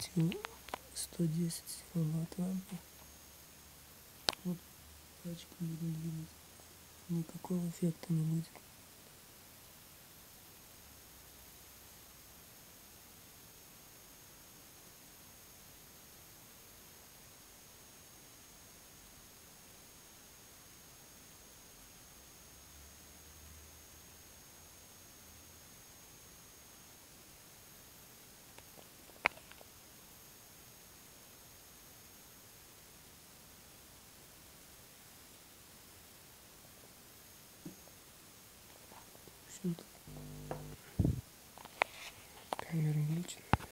запустил 110 киловатт лампы. Вот пачки будем двигать. Никакого эффекта не будет. В общем-то, камера выключена.